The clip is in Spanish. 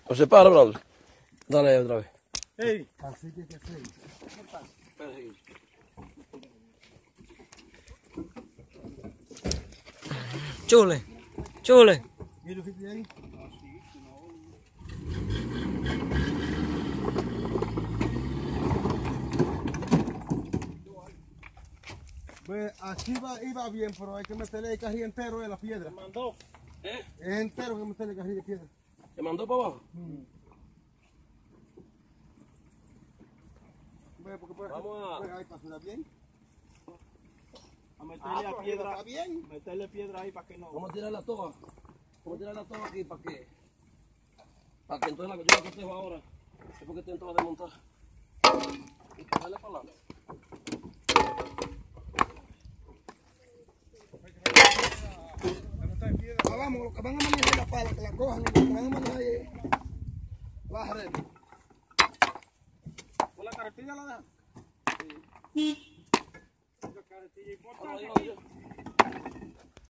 ¿Lo separa, Braulio? Dale otra vez. Hey. Así que hacer. Chule, chule. ¿Y lo que tiene ahí? Pues aquí iba bien, pero hay que meterle el carril entero de la piedra. Mandó. ¿Eh? Es entero que meterle el carril de piedra. ¿Te mandó para abajo? Porque pues, Vamos a- pues ahí para bien. A meterle a piedra. Está bien. Meterle piedra ahí para que no. Vamos a tirar la toga. Vamos a tirar la toga aquí para que entonces yo la cotejo ahora. Es porque estoy en toda de montar. Y dale para adelante. Vamos, los que van a manejar la pala, que la cojan, los que van a manejar la red. ¿Con la carretilla la dejan? Vamos,